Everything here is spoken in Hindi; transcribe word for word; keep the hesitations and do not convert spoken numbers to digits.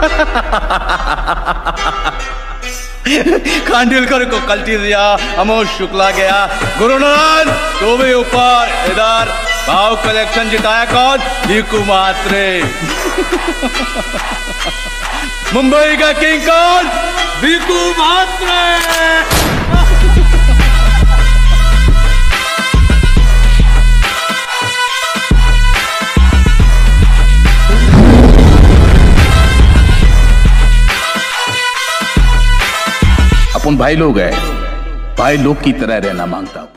खांडविलकर को कल्टी दिया, अमोद शुक्ला गया, गुरुनाथ तो भी ऊपर। इधर भाव कलेक्शन जिताया कौन? भिकू म्हात्रे। मुंबई का किंग कौन? भिकू म्हात्रे। अपन भाई लोग हैं, भाई लोग की तरह रहना मांगता हूं।